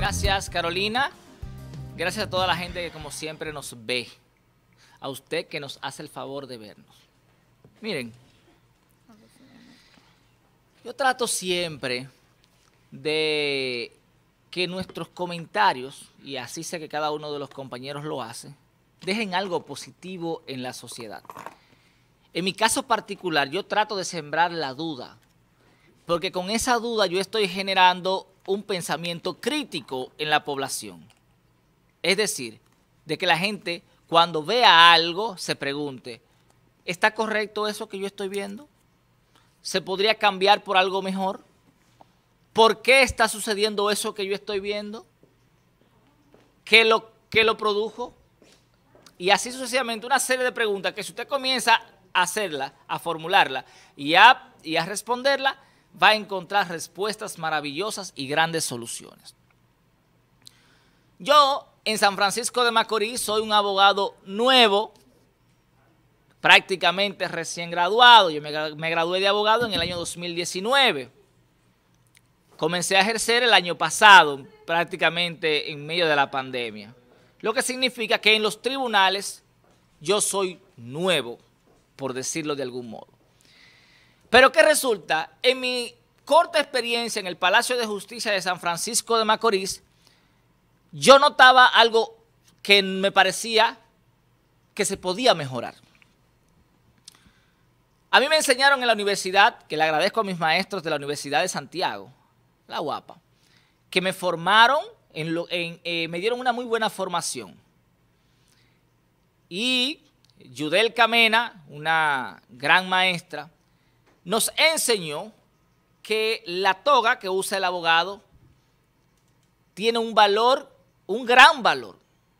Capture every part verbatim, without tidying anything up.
Gracias, Carolina. Gracias a toda la gente que como siempre nos ve. A usted que nos hace el favor de vernos. Miren, yo trato siempre de que nuestros comentarios, y así sé que cada uno de los compañeros lo hace, dejen algo positivo en la sociedad. En mi caso particular, yo trato de sembrar la duda, porque con esa duda yo estoy generando un pensamiento crítico en la población. Es decir, de que la gente cuando vea algo se pregunte, ¿está correcto eso que yo estoy viendo? ¿Se podría cambiar por algo mejor? ¿Por qué está sucediendo eso que yo estoy viendo? ¿Qué lo, qué lo produjo? Y así sucesivamente, una serie de preguntas que si usted comienza a hacerla, a formularla y a, y a responderla, va a encontrar respuestas maravillosas y grandes soluciones. Yo, en San Francisco de Macorís, soy un abogado nuevo, prácticamente recién graduado. Yo me, me gradué de abogado en el año dos mil diecinueve. Comencé a ejercer el año pasado, prácticamente en medio de la pandemia. Lo que significa que en los tribunales yo soy nuevo, por decirlo de algún modo. Pero ¿qué resulta? En mi corta experiencia en el Palacio de Justicia de San Francisco de Macorís, yo notaba algo que me parecía que se podía mejorar. A mí me enseñaron en la universidad, que le agradezco a mis maestros de la Universidad de Santiago, la U A P A, que me formaron, en lo, en, eh, me dieron una muy buena formación. Y Yudel Camena, una gran maestra, nos enseñó que la toga que usa el abogado tiene un valor, un gran valor.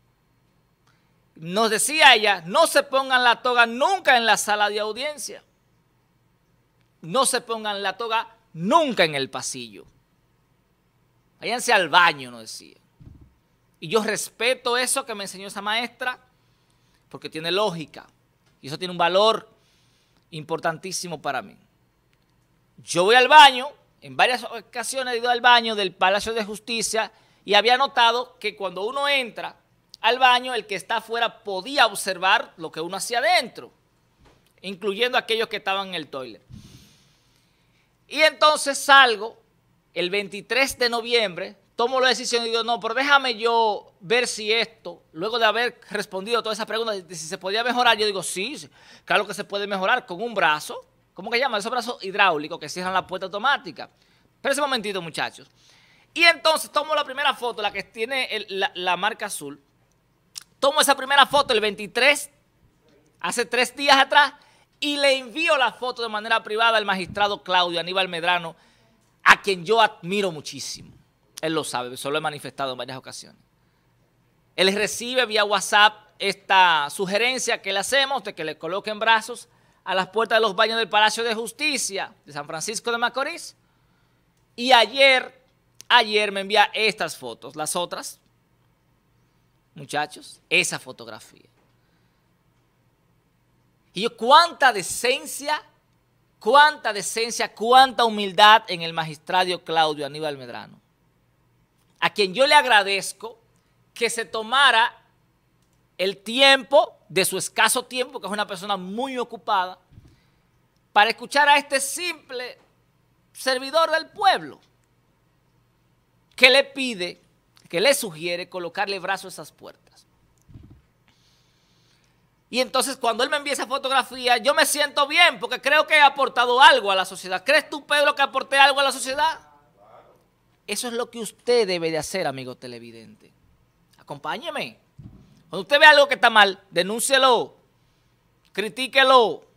Nos decía ella, no se pongan la toga nunca en la sala de audiencia. No se pongan la toga nunca en el pasillo. Váyanse al baño, nos decía. Y yo respeto eso que me enseñó esa maestra porque tiene lógica. Y eso tiene un valor importantísimo para mí. Yo voy al baño, en varias ocasiones he ido al baño del Palacio de Justicia y había notado que cuando uno entra al baño, el que está afuera podía observar lo que uno hacía adentro, incluyendo aquellos que estaban en el toilet. Y entonces salgo el veintitrés de noviembre, tomo la decisión y digo, no, pero déjame yo ver si esto, luego de haber respondido a todas esas preguntas, de si se podía mejorar, yo digo, sí, claro que se puede mejorar con un brazo. ¿Cómo que llaman? Esos brazos hidráulicos que cierran la puerta automática. Pero ese momentito, muchachos. Y entonces tomo la primera foto, la que tiene el, la, la marca azul. Tomo esa primera foto el veintitrés, hace tres días atrás, y le envío la foto de manera privada al magistrado Claudio Aníbal Medrano, a quien yo admiro muchísimo. Él lo sabe, eso lo he manifestado en varias ocasiones. Él recibe vía WhatsApp esta sugerencia que le hacemos de que le coloquen brazos a las puertas de los baños del Palacio de Justicia de San Francisco de Macorís. Y ayer, ayer me envía estas fotos, las otras, muchachos, esa fotografía. Y yo, cuánta decencia, cuánta decencia, cuánta humildad en el magistrado Claudio Aníbal Medrano, a quien yo le agradezco que se tomara el tiempo, de su escaso tiempo, que es una persona muy ocupada, para escuchar a este simple servidor del pueblo, que le pide, que le sugiere colocarle brazos a esas puertas. Y entonces cuando él me envía esa fotografía, yo me siento bien, porque creo que he aportado algo a la sociedad. ¿Crees tú, Pedro, que aporté algo a la sociedad? Eso es lo que usted debe de hacer, amigo televidente. Acompáñeme. Cuando usted ve algo que está mal, denúncielo, critíquelo,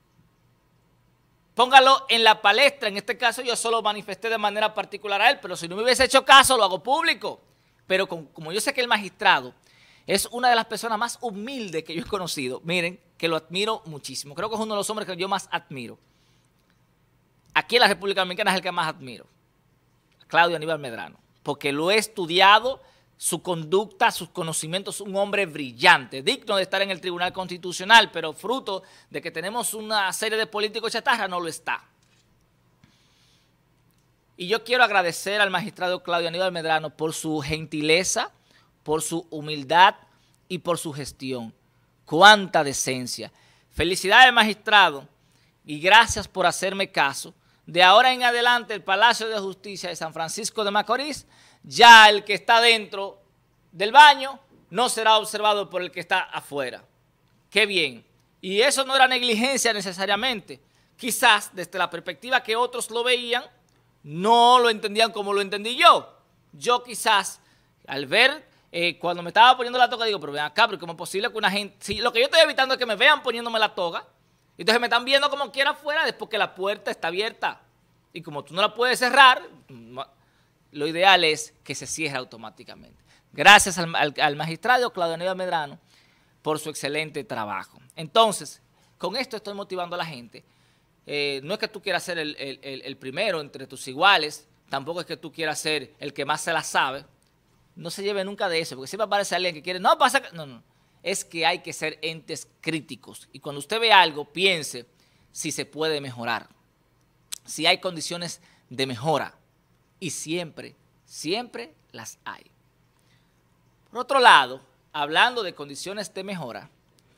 póngalo en la palestra. En este caso yo solo manifesté de manera particular a él, pero si no me hubiese hecho caso, lo hago público. Pero con, como yo sé que el magistrado es una de las personas más humildes que yo he conocido, miren, que lo admiro muchísimo. Creo que es uno de los hombres que yo más admiro. Aquí en la República Dominicana es el que más admiro, Claudio Aníbal Medrano, porque lo he estudiado, su conducta, sus conocimientos, un hombre brillante, digno de estar en el Tribunal Constitucional, pero fruto de que tenemos una serie de políticos chatarra, no lo está. Y yo quiero agradecer al magistrado Claudio Aníbal Medrano por su gentileza, por su humildad y por su gestión. ¡Cuánta decencia! Felicidades, magistrado, y gracias por hacerme caso. De ahora en adelante, el Palacio de Justicia de San Francisco de Macorís, ya el que está dentro del baño no será observado por el que está afuera. ¡Qué bien! Y eso no era negligencia necesariamente. Quizás desde la perspectiva que otros lo veían, no lo entendían como lo entendí yo. Yo quizás, al ver, eh, cuando me estaba poniendo la toga, digo, pero ven acá, pero ¿cómo es posible que una gente... Si lo que yo estoy evitando es que me vean poniéndome la toga, entonces me están viendo como quiera afuera, es porque la puerta está abierta. Y como tú no la puedes cerrar, lo ideal es que se cierre automáticamente. Gracias al, al, al magistrado Claudio Aníbal Medrano por su excelente trabajo. Entonces, con esto estoy motivando a la gente. Eh, no es que tú quieras ser el, el, el primero entre tus iguales, tampoco es que tú quieras ser el que más se la sabe. No se lleve nunca de eso, porque siempre aparece alguien que quiere, no pasa, no, no. Es que hay que ser entes críticos. Y cuando usted ve algo, piense si se puede mejorar, si hay condiciones de mejora. Y siempre, siempre las hay. Por otro lado, hablando de condiciones de mejora,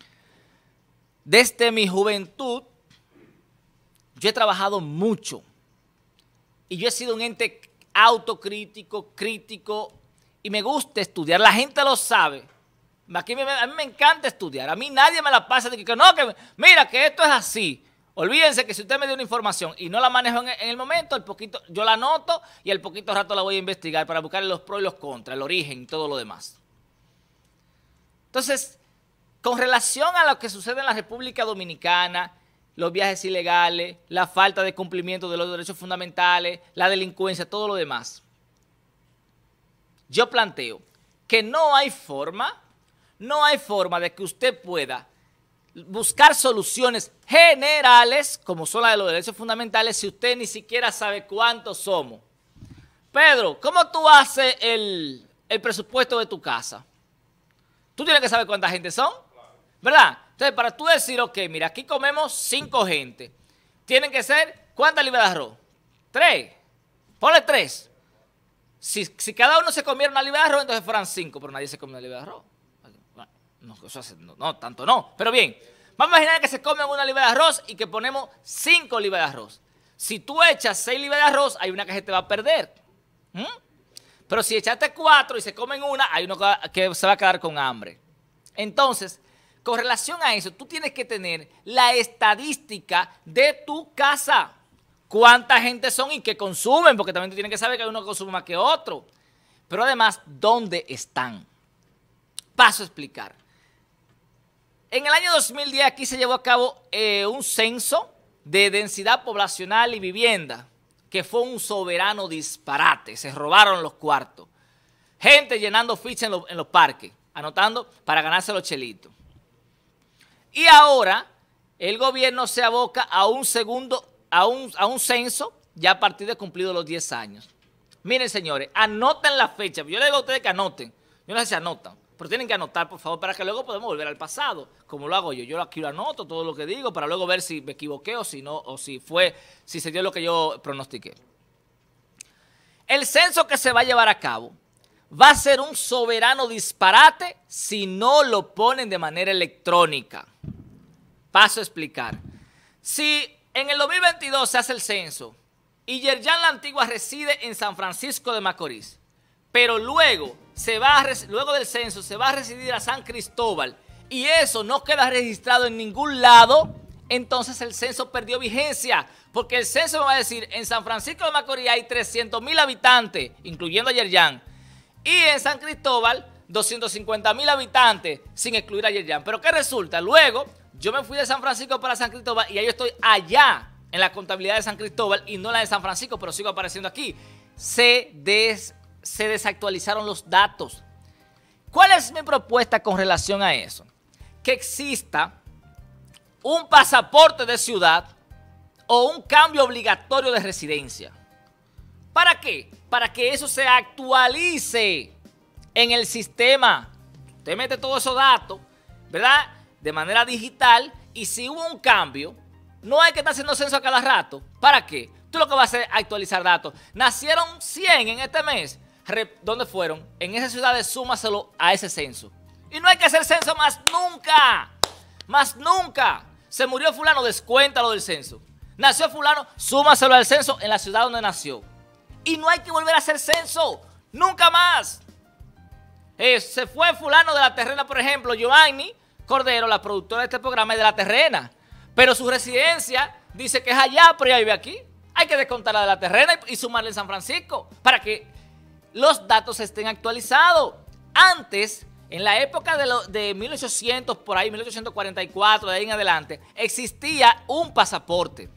desde mi juventud, yo he trabajado mucho y yo he sido un ente autocrítico, crítico, y me gusta estudiar. La gente lo sabe. Aquí me, a mí me encanta estudiar. A mí nadie me la pasa de que no, que mira, que esto es así. Olvídense que si usted me dio una información y no la manejo en, en el momento, el poquito, yo la anoto y al poquito rato la voy a investigar para buscar los pros y los contras, el origen y todo lo demás. Entonces, con relación a lo que sucede en la República Dominicana, los viajes ilegales, la falta de cumplimiento de los derechos fundamentales, la delincuencia, todo lo demás, yo planteo que no hay forma, no hay forma de que usted pueda buscar soluciones generales, como son las de los derechos fundamentales, si usted ni siquiera sabe cuántos somos. Pedro, ¿cómo tú haces el, el presupuesto de tu casa? Tú tienes que saber cuánta gente son, ¿verdad? Entonces, para tú decir, ok, mira, aquí comemos cinco gente. Tienen que ser, ¿cuántas libras de arroz? Tres. Ponle tres. Si, si cada uno se comiera una libra de arroz, entonces fueran cinco, pero nadie se come una libra de arroz. No, no, no, tanto no. Pero bien, vamos a imaginar que se comen una libra de arroz y que ponemos cinco libras de arroz. Si tú echas seis libras de arroz, hay una que se te va a perder. ¿Mm? Pero si echaste cuatro y se comen una, hay uno que se va a quedar con hambre. Entonces, con relación a eso, tú tienes que tener la estadística de tu casa. Cuánta gente son y qué consumen, porque también tú tienes que saber que hay uno que consume más que otro. Pero además, ¿dónde están? Paso a explicar. En el año dos mil diez aquí se llevó a cabo eh, un censo de densidad poblacional y vivienda, que fue un soberano disparate. Se robaron los cuartos. Gente llenando fichas en, lo, en los parques, anotando para ganarse los chelitos. Y ahora el gobierno se aboca a un segundo, a un, a un censo ya a partir de cumplidos los diez años. Miren, señores, anoten la fecha. Yo le digo a ustedes que anoten. Yo no sé si anotan, pero tienen que anotar, por favor, para que luego podamos volver al pasado, como lo hago yo. Yo aquí lo anoto, todo lo que digo, para luego ver si me equivoqué o si no, o si fue, si se dio lo que yo pronostiqué. El censo que se va a llevar a cabo va a ser un soberano disparate si no lo ponen de manera electrónica. Paso a explicar. Si en el dos mil veintidós se hace el censo y Yerjan La Antigua reside en San Francisco de Macorís, pero luego, se va a, luego del censo se va a residir a San Cristóbal y eso no queda registrado en ningún lado, entonces el censo perdió vigencia, porque el censo me va a decir, en San Francisco de Macorís hay trescientos mil habitantes, incluyendo a Yerjan, y en San Cristóbal doscientos cincuenta mil habitantes, sin excluir a Yerjan. Pero ¿qué resulta? Luego, yo me fui de San Francisco para San Cristóbal y ya yo estoy allá en la contabilidad de San Cristóbal y no la de San Francisco, pero sigo apareciendo aquí. Se, des, se desactualizaron los datos. ¿Cuál es mi propuesta con relación a eso? Que exista un pasaporte de ciudad o un cambio obligatorio de residencia. ¿Para qué? Para que eso se actualice en el sistema. Usted mete todos esos datos, ¿verdad?, de manera digital, y si hubo un cambio, no hay que estar haciendo censo a cada rato. ¿Para qué? Tú lo que vas a hacer es actualizar datos. Nacieron cien en este mes. ¿Dónde fueron? En esas ciudades, súmaselo a ese censo. Y no hay que hacer censo más nunca. Más nunca. Se murió fulano, descuéntalo del censo. Nació fulano, súmaselo al censo en la ciudad donde nació. Y no hay que volver a hacer censo. Nunca más. Eh, se fue fulano de La Terrena, por ejemplo, Giovanni Cordero, la productora de este programa, es de La Terrena. Pero su residencia dice que es allá, pero ella vive aquí. Hay que descontarla de La Terrena y, y sumarle en San Francisco para que los datos estén actualizados. Antes, en la época de, lo, de mil ochocientos, por ahí, mil ochocientos cuarenta y cuatro, de ahí en adelante, existía un pasaporte.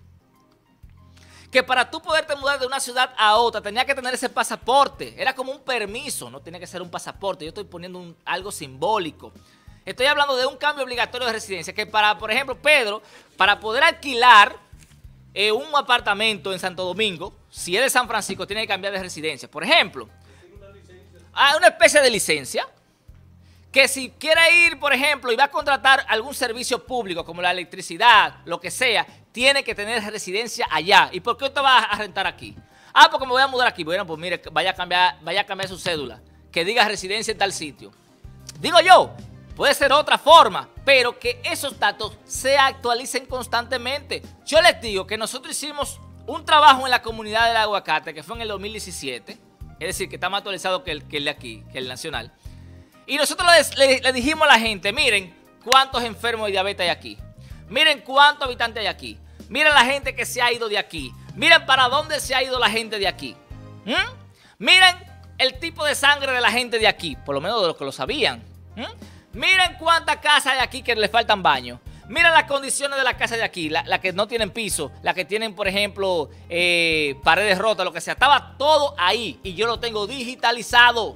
Que para tú poderte mudar de una ciudad a otra, tenía que tener ese pasaporte. Era como un permiso, no tenía que ser un pasaporte. Yo estoy poniendo un, algo simbólico. Estoy hablando de un cambio obligatorio de residencia, que para, por ejemplo, Pedro, para poder alquilar eh, un apartamento en Santo Domingo, si es de San Francisco, tiene que cambiar de residencia. Por ejemplo, hay una especie de licencia, que si quiere ir, por ejemplo, y va a contratar algún servicio público, como la electricidad, lo que sea, tiene que tener residencia allá. ¿Y por qué usted va a rentar aquí? Ah, porque me voy a mudar aquí. Bueno, pues mire, vaya a cambiar, vaya a cambiar su cédula, que diga residencia en tal sitio. Digo yo, puede ser otra forma, pero que esos datos se actualicen constantemente. Yo les digo que nosotros hicimos un trabajo en la comunidad del aguacate, que fue en el dos mil diecisiete, es decir, que está más actualizado que el, que el de aquí, que el nacional. Y nosotros le, le, le dijimos a la gente, miren cuántos enfermos de diabetes hay aquí. Miren cuántos habitantes hay aquí. Miren la gente que se ha ido de aquí. Miren para dónde se ha ido la gente de aquí. ¿Mm? Miren el tipo de sangre de la gente de aquí, por lo menos de los que lo sabían. ¿Mm? Miren cuántas casas hay aquí que le faltan baños. Miren las condiciones de las casas de aquí, las la que no tienen piso, las que tienen, por ejemplo, eh, paredes rotas, lo que sea. Estaba todo ahí y yo lo tengo digitalizado.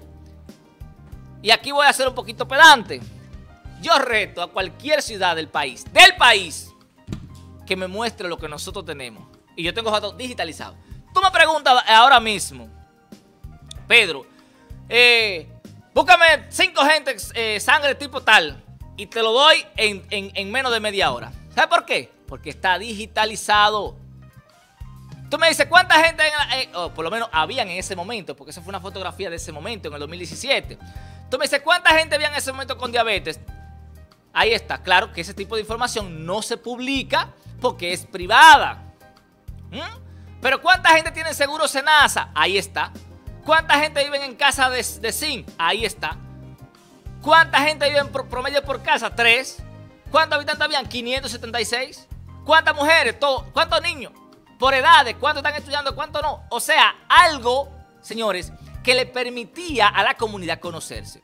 Y aquí voy a ser un poquito pedante. Yo reto a cualquier ciudad del país, del país, que me muestre lo que nosotros tenemos. Y yo tengo datos digitalizados. Tú me preguntas ahora mismo, Pedro, eh, búscame cinco gente, eh, sangre tipo tal, y te lo doy en, en, en menos de media hora. ¿Sabes por qué? Porque está digitalizado. Tú me dices, ¿cuánta gente, en la, eh, oh, por lo menos habían en ese momento? Porque esa fue una fotografía de ese momento, en el dos mil diecisiete. Tú me dices, ¿cuánta gente había en ese momento con diabetes? Ahí está, claro que ese tipo de información no se publica porque es privada. ¿Mm? Pero ¿cuánta gente tiene seguro Senasa? Ahí está. ¿Cuánta gente vive en casa de, de zinc? Ahí está. ¿Cuánta gente vive en promedio por casa? Tres. ¿Cuántos habitantes habían? quinientos setenta y seis. ¿Cuántas mujeres? Todo. ¿Cuántos niños? Por edades. ¿Cuántos están estudiando? ¿Cuántos no? O sea, algo, señores, que le permitía a la comunidad conocerse.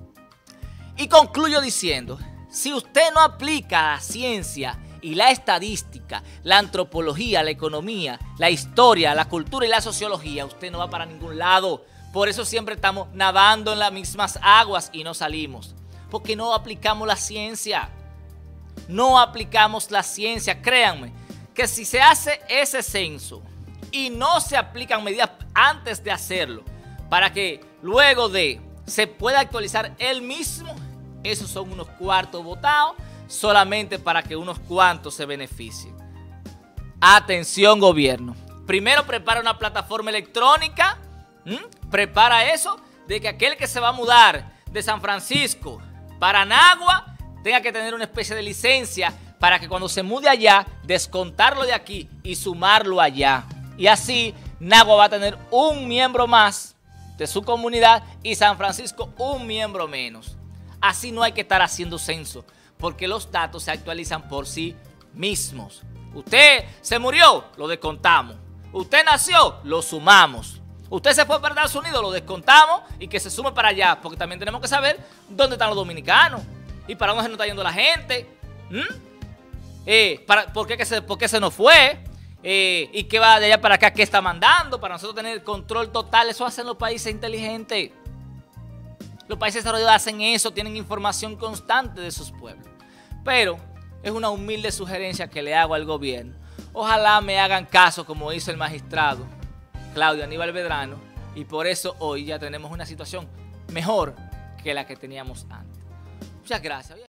Y concluyo diciendo, si usted no aplica la ciencia y la estadística, la antropología, la economía, la historia, la cultura y la sociología, usted no va para ningún lado. Por eso siempre estamos nadando en las mismas aguas y no salimos. Porque no aplicamos la ciencia. No aplicamos la ciencia. Créanme que si se hace ese censo y no se aplican medidas antes de hacerlo, para que luego de se pueda actualizar el mismo, esos son unos cuartos votados solamente para que unos cuantos se beneficien. Atención, gobierno. Primero prepara una plataforma electrónica. ¿Mm? Prepara eso de que aquel que se va a mudar de San Francisco para Nagua tenga que tener una especie de licencia para que cuando se mude allá, descontarlo de aquí y sumarlo allá. Y así Nagua va a tener un miembro más de su comunidad y San Francisco un miembro menos. Así no hay que estar haciendo censo, porque los datos se actualizan por sí mismos. Usted se murió, lo descontamos. Usted nació, lo sumamos. Usted se fue para Estados Unidos, lo descontamos y que se sume para allá, porque también tenemos que saber dónde están los dominicanos y para dónde se nos está yendo la gente. ¿Mm? Eh, para, ¿por, qué que se, ¿Por qué se nos fue? Eh, ¿Y qué va de allá para acá? ¿Qué está mandando? Para nosotros tener control total. Eso hacen los países inteligentes. Los países desarrollados hacen eso, tienen información constante de sus pueblos. Pero es una humilde sugerencia que le hago al gobierno. Ojalá me hagan caso como hizo el magistrado Claudio Aníbal Medrano, y por eso hoy ya tenemos una situación mejor que la que teníamos antes. Muchas gracias.